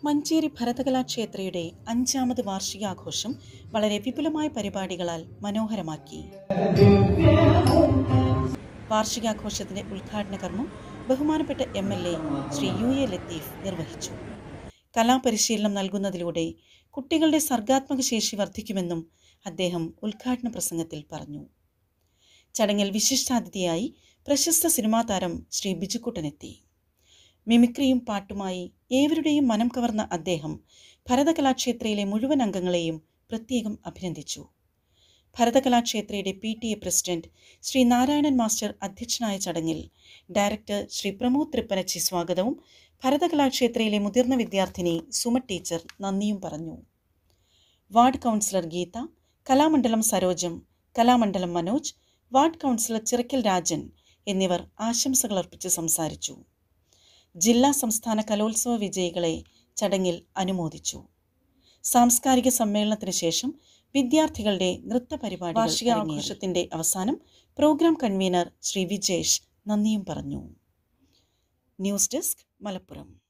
മഞ്ചേരി ഭരതകലാക്ഷേത്രയുടെ 5ാമത് വാർഷികാഘോഷം വളരെ വിപുലമായ പരിപാടികളാൽ മനോഹരമാക്കി. വാർഷികാഘോഷത്തിന്റെ ഉദ്ഘാടന കർമ്മം ബഹുമാനപ്പെട്ട MLA ശ്രീ UA ലത്തീഫ് നിർവഹിച്ചു. കലാപരിശീലനം നൽകുന്നതിലൂടെ കുട്ടികളുടെ സർഗാത്മക ശേഷി വർദ്ധിക്കുമെന്നും അദ്ദേഹം ഉദ്ഘാടന പ്രസംഗത്തിൽ പറഞ്ഞു. ചടങ്ങിൽ വിശിഷ്ടാതിഥിയായി പ്രശസ്ത സിനിമാ താരം ശ്രീ ബിജുക്കുട്ടനെത്തി. മിമിക്രിയും പാട്ടുമായി ഏവരുടെയും മനം കവർന്ന അദ്ദേഹം ഭരതകലാക്ഷേത്രയിലെ മുഴുവൻ അംഗങ്ങളെയും പ്രത്യേകം അഭിനന്ദിച്ചു. ഭരതകലാക്ഷേത്രയുടെ PTA president Shri Narayanan master അധ്യക്ഷനായ ചടങ്ങിൽ ഡയറക്ടർ ശ്രീ പ്രമോദ് തൃപ്പനച്ചി സ്വാഗതവും ഭരതകലാക്ഷേത്രയിലെ മുതിർന്ന വിദ്യാർത്ഥിനി സുമ ടീച്ചർ നന്ദിയും പറഞ്ഞു. Ward councillor Geetha, Kalamandalam Sarojam, Kalamandalam Manoj, ward councillor Chirakkal Rajan എന്നിവർ ആശംസകൾ അർപ്പിച്ച് സംസാരിച്ചു. ജില്ലാ സംസ്ഥാന കലോത്സവ വിജയികളെ ചടങ്ങിൽ അനുമോദിച്ചു. സാംസ്കാരിക സമ്മേളനത്തിന് ശേഷം വിദ്യാർത്ഥികളുടെ നൃത്തപരിപാടി വാർഷികാഘോഷത്തിന്റെ അവസാനം പ്രോഗ്രാം കൺവീനർ ശ്രീ വിജേഷ് നന്ദിയും പറഞ്ഞു. News desk, Malappuram.